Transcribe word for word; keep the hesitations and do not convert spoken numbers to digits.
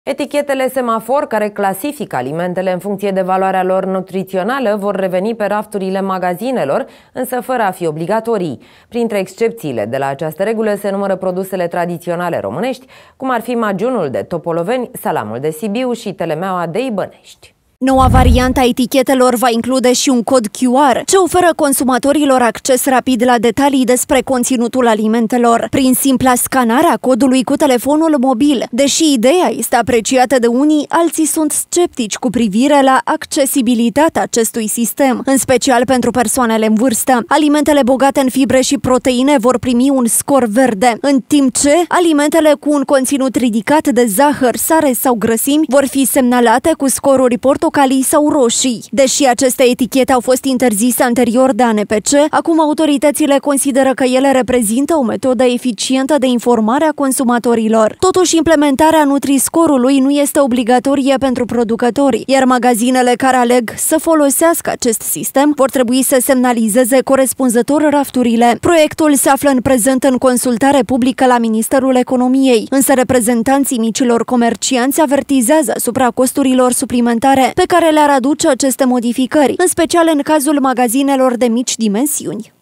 Etichetele semafor care clasifică alimentele în funcție de valoarea lor nutrițională vor reveni pe rafturile magazinelor, însă fără a fi obligatorii. Printre excepțiile de la această regulă se numără produsele tradiționale românești, cum ar fi magiunul de Topoloveni, salamul de Sibiu și telemeaua de Ibănești. Noua variantă a etichetelor va include și un cod Q R, ce oferă consumatorilor acces rapid la detalii despre conținutul alimentelor, prin simpla scanare a codului cu telefonul mobil. Deși ideea este apreciată de unii, alții sunt sceptici cu privire la accesibilitatea acestui sistem, în special pentru persoanele în vârstă. Alimentele bogate în fibre și proteine vor primi un scor verde, în timp ce alimentele cu un conținut ridicat de zahăr, sare sau grăsimi vor fi semnalate cu scoruri portocalii sau roșii. Deși aceste etichete au fost interzise anterior de A N P C, acum autoritățile consideră că ele reprezintă o metodă eficientă de informare a consumatorilor. Totuși, implementarea Nutri-scorului nu este obligatorie pentru producători, iar magazinele care aleg să folosească acest sistem vor trebui să semnalizeze corespunzător rafturile. Proiectul se află în prezent în consultare publică la Ministerul Economiei, însă reprezentanții micilor comercianți avertizează asupra costurilor suplimentare pe care le-ar aduce aceste modificări, în special în cazul magazinelor de mici dimensiuni.